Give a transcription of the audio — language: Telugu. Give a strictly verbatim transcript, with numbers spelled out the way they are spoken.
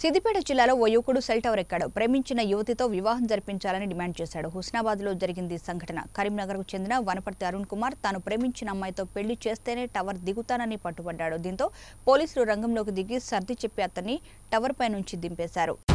సిద్దిపేట జిల్లాలో ఓ యుకుడు సెల్ టవర్ ఎక్కాడు. ప్రేమించిన యువతితో వివాహం జరిపించాలని డిమాండ్ చేశాడు. హుస్నాబాద్ లో జరిగింది సంఘటన. కరీంనగర్కు చెందిన వనపర్తి అరుణ్ కుమార్ తాను ప్రేమించిన అమ్మాయితో పెళ్లి చేస్తేనే టవర్ దిగుతానని పట్టుబడ్డాడు. దీంతో పోలీసులు రంగంలోకి దిగి సర్ది చెప్పి అతన్ని టవర్ పై నుంచి దింపేశారు.